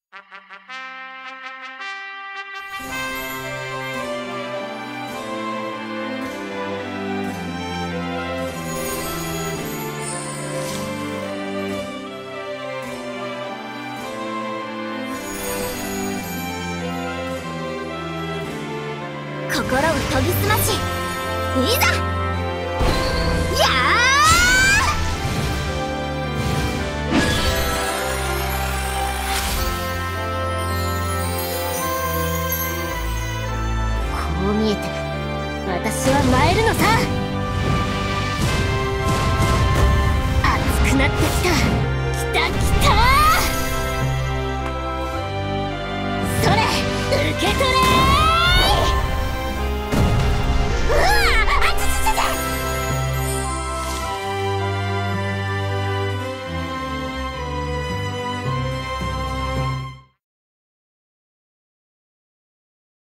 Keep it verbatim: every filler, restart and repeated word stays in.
心を研ぎ澄まし、いざやー。こう見えて私は参るのさ。熱くなってきた。きたきた。